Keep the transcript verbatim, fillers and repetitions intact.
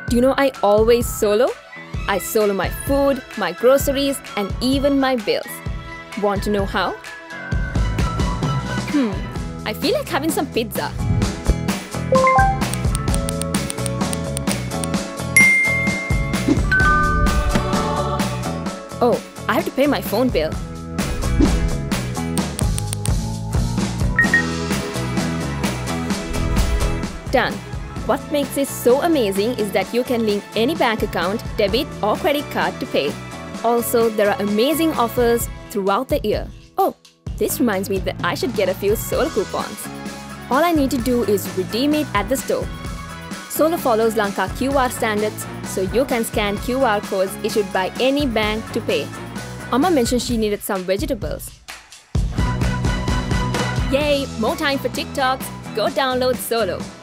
Do you know I always solo? I solo my food, my groceries, and even my bills. Want to know how? Hmm, I feel like having some pizza. Oh, I have to pay my phone bill. Done. What makes this so amazing is that you can link any bank account, debit or credit card to pay. Also, there are amazing offers throughout the year. Oh, this reminds me that I should get a few Solo coupons. All I need to do is redeem it at the store. Solo follows Lanka Q R standards, so you can scan Q R codes issued by any bank to pay. Amma mentioned she needed some vegetables. Yay! More time for TikToks! Go download Solo.